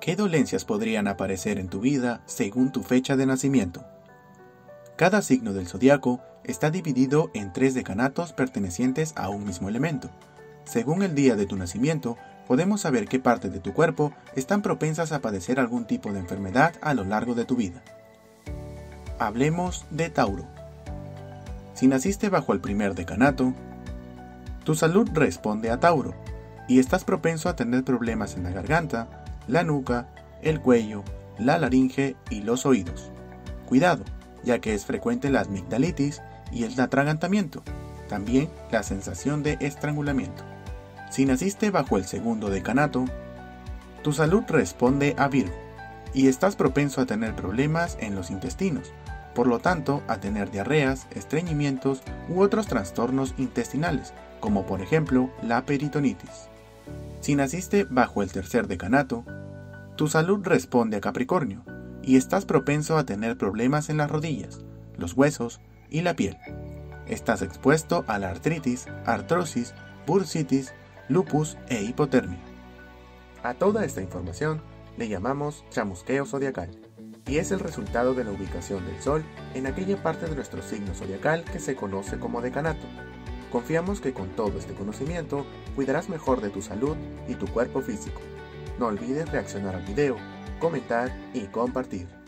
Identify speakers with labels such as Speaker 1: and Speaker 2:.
Speaker 1: ¿Qué dolencias podrían aparecer en tu vida según tu fecha de nacimiento? Cada signo del zodiaco está dividido en 3 decanatos pertenecientes a un mismo elemento. Según el día de tu nacimiento, podemos saber qué partes de tu cuerpo están propensas a padecer algún tipo de enfermedad a lo largo de tu vida. Hablemos de Tauro. Si naciste bajo el primer decanato, tu salud responde a Tauro y estás propenso a tener problemas en la garganta, la nuca, el cuello, la laringe y los oídos. Cuidado, ya que es frecuente la amigdalitis y el atragantamiento, también la sensación de estrangulamiento. Si naciste bajo el segundo decanato, tu salud responde a Virgo y estás propenso a tener problemas en los intestinos, por lo tanto a tener diarreas, estreñimientos u otros trastornos intestinales, como por ejemplo la peritonitis. Si naciste bajo el tercer decanato, tu salud responde a Capricornio y estás propenso a tener problemas en las rodillas, los huesos y la piel. Estás expuesto a la artritis, artrosis, bursitis, lupus e hipotermia. A toda esta información le llamamos chamusqueo zodiacal y es el resultado de la ubicación del Sol en aquella parte de nuestro signo zodiacal que se conoce como decanato. Confiamos que con todo este conocimiento cuidarás mejor de tu salud y tu cuerpo físico. No olvides reaccionar al video, comentar y compartir.